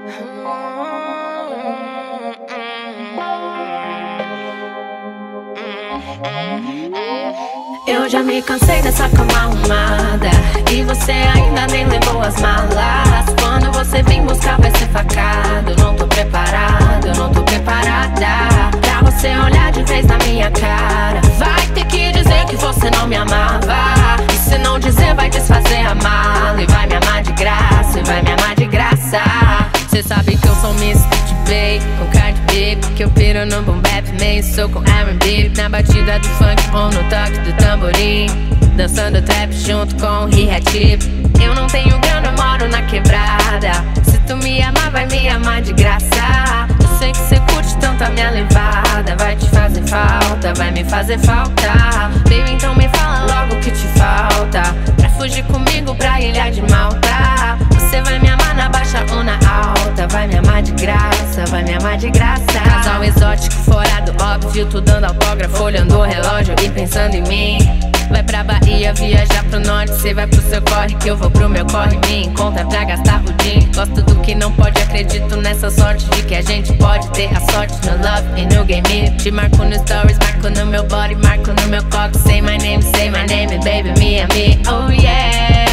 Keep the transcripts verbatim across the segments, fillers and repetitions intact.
Eu já me cansei dessa cama arrumada e você ainda nem levou as malas. Quando você vem buscar vai ser facada. Eu não tô preparado, eu não tô preparada pra você olhar de vez na minha cara. Vai ter que dizer que você não me amava, e se não dizer vai desfazer a mala. E vai me amar de graça, e vai me amar de graça. Cê sabe que eu sou miss de Bay com Cardi B, que eu piro no boom bap, meio sou com R and B, na batida do funk ou no toque do tamborim, dançando trap junto com o hi-hat. Eu não tenho grana, eu moro na quebrada. Se tu me amar, vai me amar de graça. Eu sei que cê curte tanto a minha levada. Vai te fazer falta, vai me fazer falta. Baby, então me fala logo o que te falta pra fugir comigo pra ilha de Malta. Você vai me amar na baixa ou na alta, vai me amar de graça, vai me amar de graça. Casal exótico fora do óbvio, tu dando autógrafo, olhando o relógio e pensando em mim. Vai pra Bahia, viajar pro norte, cê vai pro seu corre, que eu vou pro meu corre. Me encontra pra gastar o din. Gosto do que não pode, acredito nessa sorte de que a gente pode ter a sorte no love e no game. Te marco no stories, marco no meu body, marco no meu cock. Say my name, say my name, baby, me and me, oh yeah.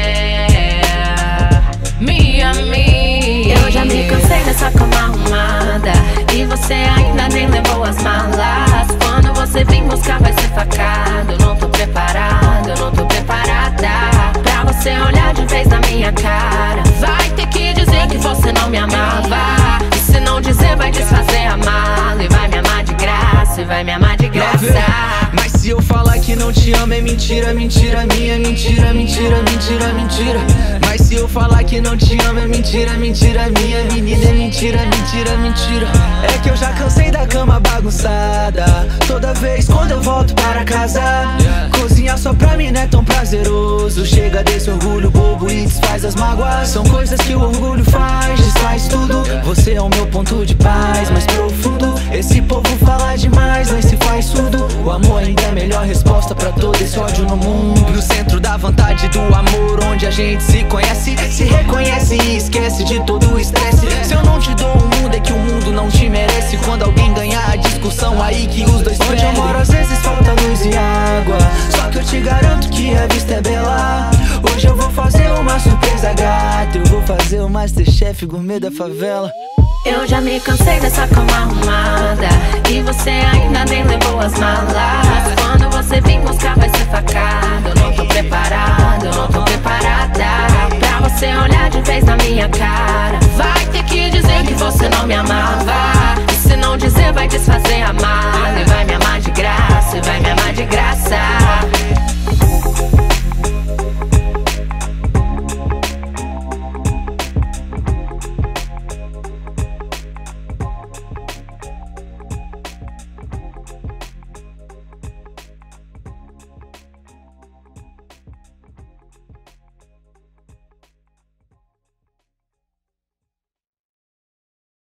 Me and me. Eu já me cansei dessa cama arrumada e você ainda nem levou as malas. Quando você vem buscar vai ser facada. Eu não tô preparado, eu não tô preparada pra você olhar de vez na minha cara. Vai ter que dizer que você não me amava, e se não dizer vai desfazer a mala. E vai me amar de graça, e vai me amar de graça. Mas se eu falar que não te amo é mentira, mentira minha, mentira, mentira, mentira, mentira. Mas se eu falar que não te amo é mentira, mentira minha, menina, é mentira, mentira, mentira. É que eu já cansei da cama bagunçada. Toda vez quando eu volto para casa, cozinhar só pra mim não é tão prazeroso. Chega desse orgulho bobo e desfaz as mágoas. São coisas que o orgulho faz, desfaz tudo. Você é o meu ponto de paz mais profundo. Esse povo fala demais, mas se faz surdo. O amor ainda é a melhor resposta pra todo esse ódio no mundo. No centro da vontade do amor, onde a gente se conhece, se reconhece e esquece de todo o estresse. Se eu não te dou o mundo é que o mundo não te merece. Quando alguém ganhar a discussão, aí que os dois perdem. Onde eu moro às vezes falta luz e água, só que eu te garanto que a vista é bela. Hoje eu vou fazer uma surpresa gata. Eu vou fazer o Masterchef gourmet da favela. Eu já me cansei dessa cama arrumada e você ainda nem levou as malas. Quando você vem buscar vai ser facada. Eu não tô preparado, eu não tô preparada pra você olhar de vez na minha cara.